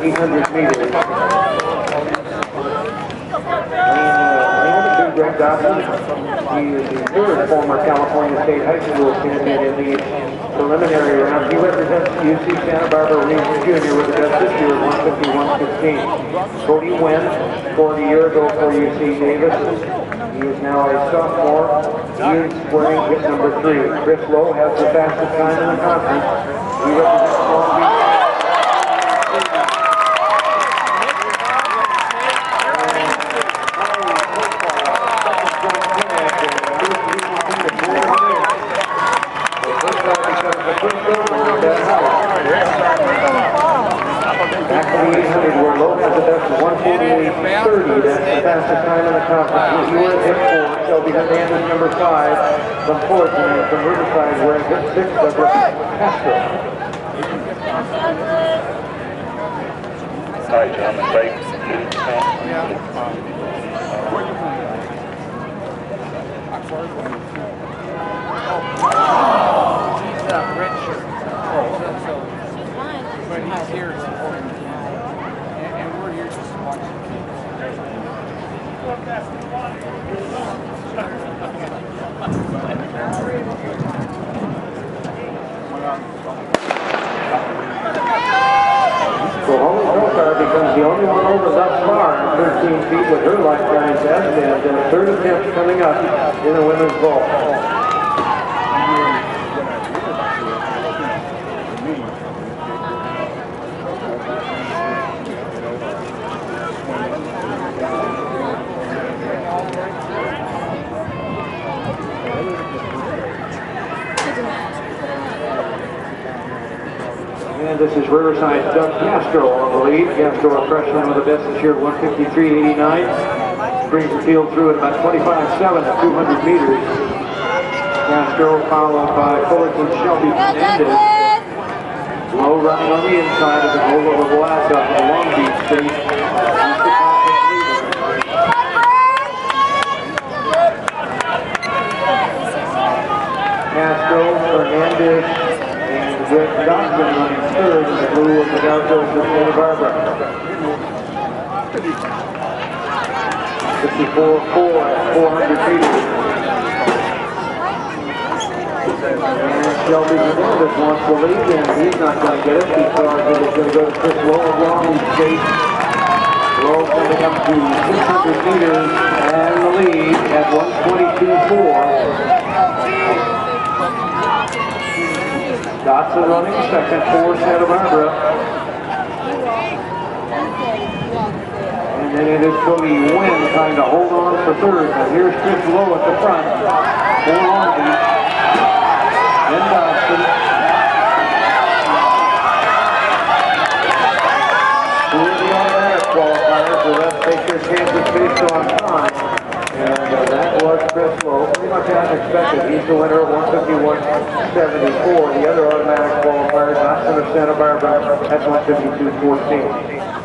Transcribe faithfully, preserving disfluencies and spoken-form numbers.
eight hundred meters. Greg Dobson. He is the third former California State High School candidate in the preliminary round. He represents U C Santa Barbara Region Junior with the best this year of one fifty-one sixteen. Cody Wynn scored a year ago for U C Davis. He is now a sophomore. He is wearing hit number three. Chris Lowe has the fastest time in the conference. He represents Long Beach. Back to the eight hundred where Lowe has the best one forty-eight thirty. That's the fastest time in the conference. He was hit four. Shelby Hernandez number five from fourth, and from Riverside wearing hit six of Castro. All right, gentlemen, break. She's a red shirt. But he's here supporting the team. And, and we're here just to watch the team. So Holly Colcar becomes the only one over thus far in thirteen feet with her lifetime best, and uh, third attempt coming up in the women's vault. And this is Riverside's Doug Castro on the lead. Castro, a freshman with the best this year, one fifty-three eighty-nine. Brings the field through at about twenty-five seven at two hundred meters. Castro followed by Fullerton Shelby Hernandez. Lowe running on the inside of the goal of the glass up in Long Beach State. Castro, Hernandez, and Greg Dobson running third in the blue of the Gauchos of Santa Barbara. fifty-four four at four hundred meters. And Shelby Hernandez wants the lead, and he's not going to get it because it is going to go to Chris Lowe of Long Beach State. Lowe coming up to six hundred meters and the lead at one twenty-two four. Dotson running second for Santa Barbara. And then it is Cody Wynn trying to hold on for third. And here's Chris Lowe at the front for Long Beach. Then Dotson. Who is the automatic qualifier? The rest take their chances based on time. And uh, that was Chris Lowe, pretty much as expected. He's the winner of one fifty-one seventy-four. The other automatic qualifier, Dotson of Santa Barbara, at one fifty-two fourteen.